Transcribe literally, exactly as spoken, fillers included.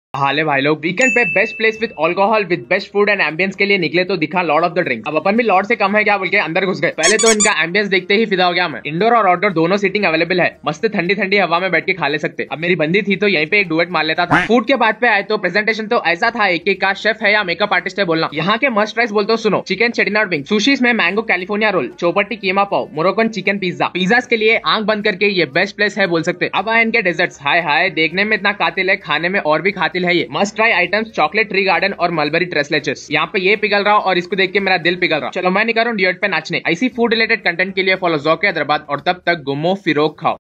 हाले भाई लोग वीकेंड पे best place with alcohol with best food and ambience के लिए निकले तो दिखा लॉर्ड ऑफ द ड्रिंक। अब अपन भी लॉर्ड से कम है क्या बोल के अंदर घुस गए। पहले तो इनका एम्बियंस देखते ही फिदा हो गया मैं। इंडोर और आउटडोर दोनों सीटिंग अवेलेबल है। मस्त ठंडी ठंडी हवा में बैठ के खा ले सकते। अब मेरी बंदी थी तो यहीं पे एक डुएट मार लेता था। फूड के बाद पे आए तो प्रेजेंटेशन तो ऐसा था एक एक का शेफ है या मेकअप आर्टिस्ट है बोलना। यहाँ के मस्ट ट्राइज बोलते हो सुनो। चिकन चेटिनाड विंग, सुशीज में mango California roll, Chowpatty keema pav, Moroccan chicken pizza. Pizza के लिए आंख बंद करके ये बेस्ट प्लेस है बोल सकते। अब आए इनके डेजर्ट्स। हाय हाय देखने में इतना कातिल है, खाने में और भी खातिल है ये। Must try items chocolate tree garden और मलबरी ट्रेसलेचेस। यहाँ पे ये पिघल रहा और इसको देख के मेरा दिल पिघल रहा। चलो मैं नहीं कर रहा हूँ डिएट पे नाचने। ऐसी फूड रिलेटेड कंटेंट के लिए फॉलो ज़ौक़ हैदराबाद और तब तक घूमो फिरो खाओ।